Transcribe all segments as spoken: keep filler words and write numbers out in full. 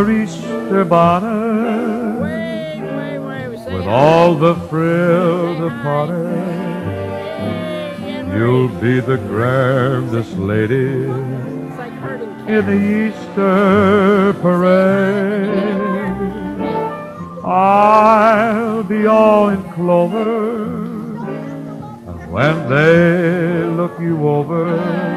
your Easter bonnet, Wait, wait, wait. We say with it. all the frills upon it, you'll be the grandest lady It's like herding in the Easter parade. I'll be all in clover, and when they look you over,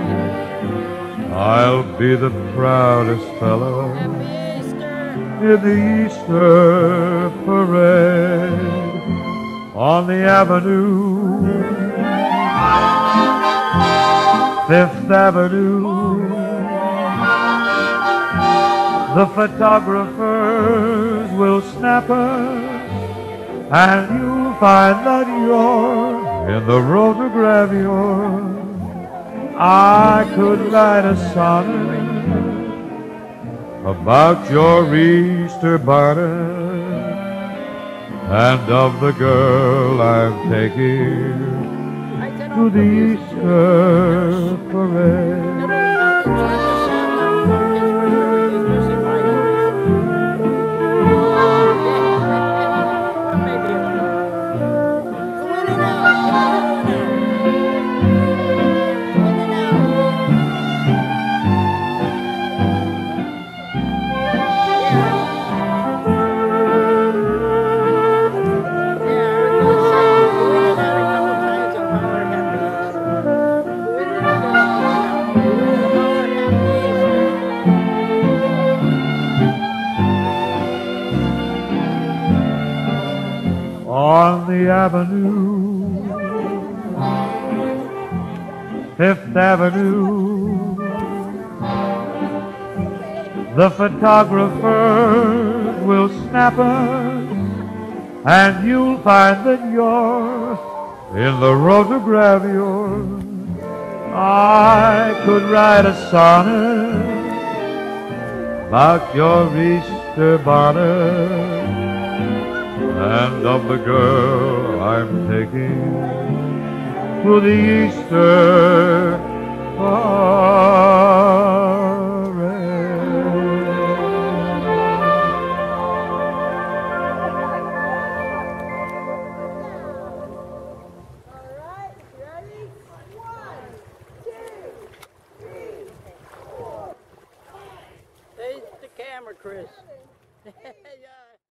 I'll be the proudest fella in the Easter parade. On the avenue, Fifth Avenue, the photographers will snap us, and you'll find that you're in the photograph. I could write a sonnet about your Easter bonnet and of the girl I'm taking to the Easter parade. On the avenue, Fifth Avenue, the photographers will snap us, and you'll find that you're in the photograph. I could write a sonnet about your Easter bonnet and of the girl I'm taking to the Easter parade.